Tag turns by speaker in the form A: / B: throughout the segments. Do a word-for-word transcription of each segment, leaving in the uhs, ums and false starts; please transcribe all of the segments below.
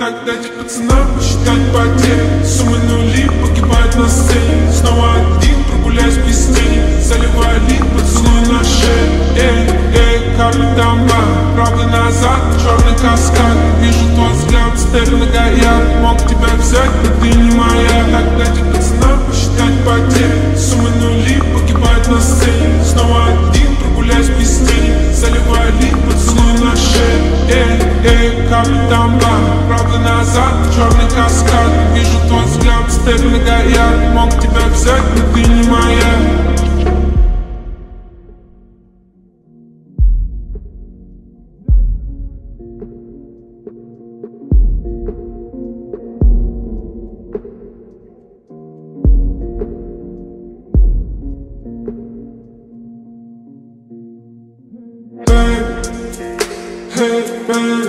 A: Так дайте пацанам посчитать потери. Суммы нули погибают на сцене. Снова один, прогуляюсь без тени. Заливаю лик, поцелуй на шею. Эй, эй, капитан Ба, правда назад, черный каскад. Вижу твой взгляд, степь на гаяк. Мог тебя взять, но ты не моя. Так дайте пацанам посчитать потери. Суммы нули погибают на сцене. Снова один, прогуляюсь без тени. Заливаю лик, поцелуй на шею. Эй, эй, капитан Ба, правда назад, черный каскад. Вижу твой взгляд, степь на гаяк. Мог тебя взять, но ты не моя. Hey, babe.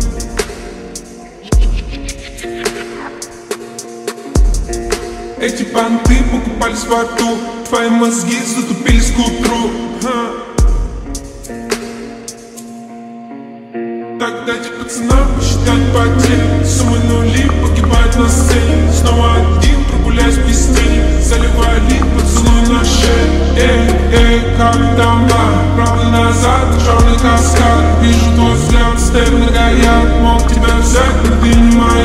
A: Эти понты покупались во рту, твои мозги затупились к утру. Так дайте пацанам посчитать потери. Суммы нули погибают на сцене. Снова один, прогуляюсь без тени. Заливаю лик, поцелуй на шею. Эй, эй, капитан Ба, правда назад, черный каскад. Вижу твой взгляд, степь на гаяк. Мог тебя взять, но ты не моя.